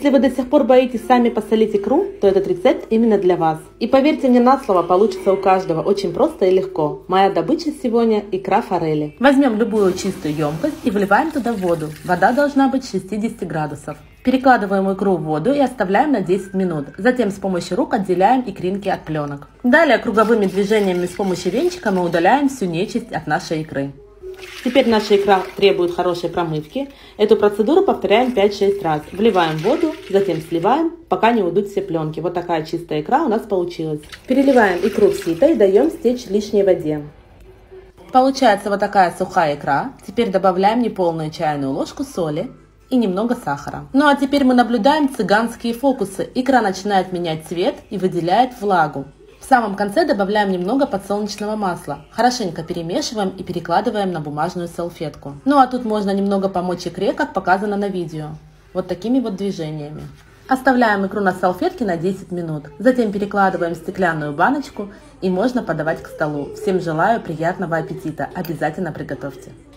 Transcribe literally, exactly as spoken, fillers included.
Если вы до сих пор боитесь сами посолить икру, то этот рецепт именно для вас. И поверьте мне на слово, получится у каждого очень просто и легко. Моя добыча сегодня – икра форели. Возьмем любую чистую емкость и вливаем туда воду. Вода должна быть шестьдесят градусов. Перекладываем икру в воду и оставляем на десять минут. Затем с помощью рук отделяем икринки от пленок. Далее круговыми движениями с помощью венчика мы удаляем всю нечисть от нашей икры. Теперь наша икра требует хорошей промывки. Эту процедуру повторяем пять-шесть раз. Вливаем воду, затем сливаем, пока не уйдут все пленки. Вот такая чистая икра у нас получилась. Переливаем икру в сито и даем стечь лишней воде. Получается вот такая сухая икра. Теперь добавляем неполную чайную ложку соли и немного сахара. Ну а теперь мы наблюдаем цыганские фокусы. Икра начинает менять цвет и выделяет влагу. В самом конце добавляем немного подсолнечного масла. Хорошенько перемешиваем и перекладываем на бумажную салфетку. Ну а тут можно немного помочь икре, как показано на видео. Вот такими вот движениями. Оставляем икру на салфетке на десять минут. Затем перекладываем в стеклянную баночку и можно подавать к столу. Всем желаю приятного аппетита. Обязательно приготовьте.